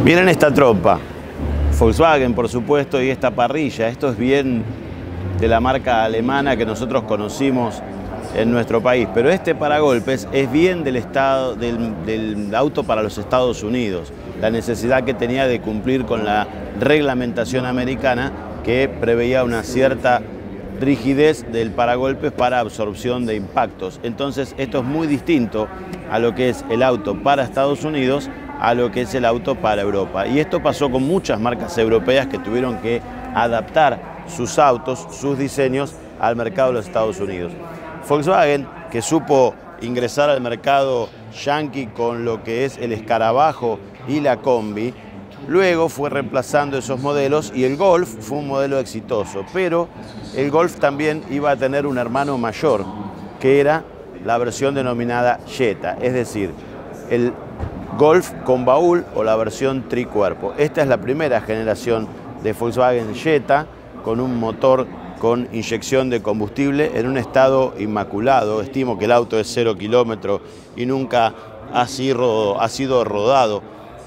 Miren esta trompa, Volkswagen por supuesto, y esta parrilla. Esto es bien de la marca alemana que nosotros conocimos en nuestro país, pero este paragolpes es bien del auto para los Estados Unidos, la necesidad que tenía de cumplir con la reglamentación americana que preveía una cierta rigidez del paragolpes para absorción de impactos. Entonces esto es muy distinto a lo que es el auto para Estados Unidos a lo que es el auto para Europa. Y esto pasó con muchas marcas europeas que tuvieron que adaptar sus autos, sus diseños al mercado de los Estados Unidos. Volkswagen, que supo ingresar al mercado yanqui con lo que es el escarabajo y la combi, luego fue reemplazando esos modelos y el Golf fue un modelo exitoso, pero el Golf también iba a tener un hermano mayor, que era la versión denominada Jetta, es decir, el Golf con baúl o la versión tricuerpo. Esta es la primera generación de Volkswagen Jetta con un motor con inyección de combustible en un estado inmaculado. Estimo que el auto es 0 kilómetros y nunca ha sido rodado.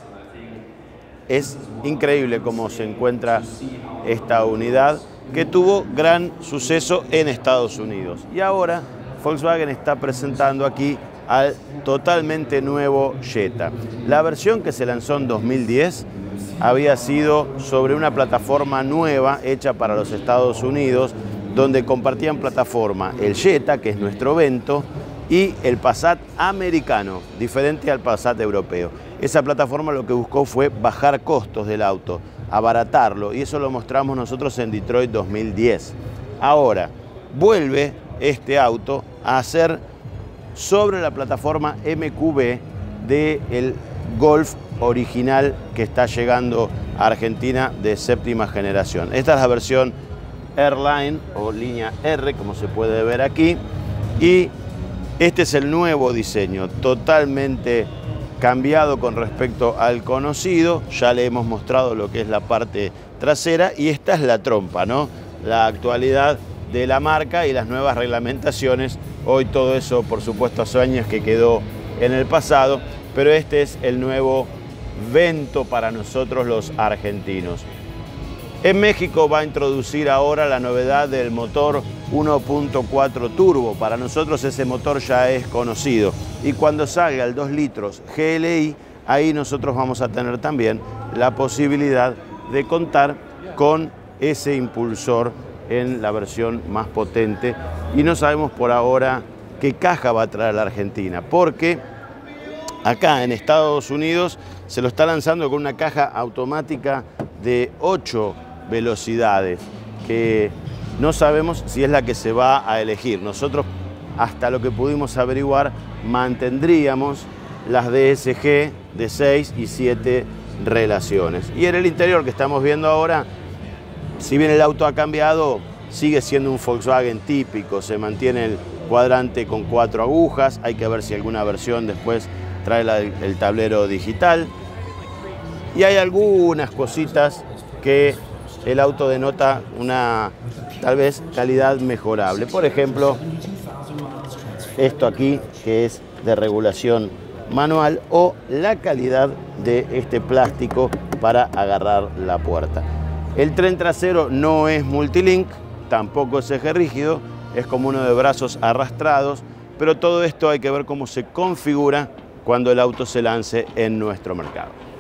Es increíble cómo se encuentra esta unidad que tuvo gran suceso en Estados Unidos. Y ahora Volkswagen está presentando aquí al totalmente nuevo Jetta. La versión que se lanzó en 2010 había sido sobre una plataforma nueva hecha para los Estados Unidos, donde compartían plataforma el Jetta, que es nuestro Vento, y el Passat americano, diferente al Passat europeo. Esa plataforma lo que buscó fue bajar costos del auto, abaratarlo, y eso lo mostramos nosotros en Detroit 2010. Ahora, vuelve este auto a hacer sobre la plataforma MQB del Golf original que está llegando a Argentina de séptima generación. Esta es la versión Airline o línea R, como se puede ver aquí, y este es el nuevo diseño, totalmente cambiado con respecto al conocido. Ya le hemos mostrado lo que es la parte trasera y esta es la trompa, ¿no? La actualidad de la marca y las nuevas reglamentaciones. Hoy todo eso, por supuesto, hace años que quedó en el pasado, pero este es el nuevo Vento para nosotros los argentinos. En México va a introducir ahora la novedad del motor 1.4 turbo. Para nosotros ese motor ya es conocido. Y cuando salga el 2 litros GLI, ahí nosotros vamos a tener también la posibilidad de contar con ese impulsor en la versión más potente. Y no sabemos por ahora qué caja va a traer la Argentina, porque acá en Estados Unidos se lo está lanzando con una caja automática de 8 velocidades, que no sabemos si es la que se va a elegir. Nosotros, hasta lo que pudimos averiguar, mantendríamos las DSG de 6 y 7 relaciones. Y en el interior que estamos viendo ahora, si bien el auto ha cambiado, sigue siendo un Volkswagen típico. Se mantiene el cuadrante con 4 agujas. Hay que ver si alguna versión después trae el tablero digital. Y hay algunas cositas que el auto denota una, tal vez, calidad mejorable. Por ejemplo, esto aquí, que es de regulación manual, o la calidad de este plástico para agarrar la puerta. El tren trasero no es multilink, tampoco es eje rígido, es como uno de brazos arrastrados, pero todo esto hay que ver cómo se configura cuando el auto se lance en nuestro mercado.